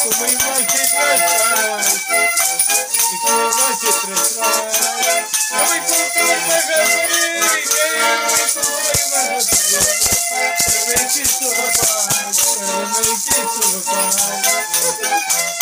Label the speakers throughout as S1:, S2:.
S1: como imagem traz, e como imagem traz. Eu me encontrei uma rapariga, eu me encontrei uma rapariga. Também que sou rapaz, também que sou rapaz.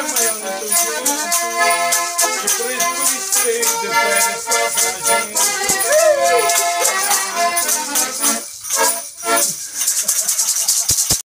S1: Por isso, de férias só pra gente.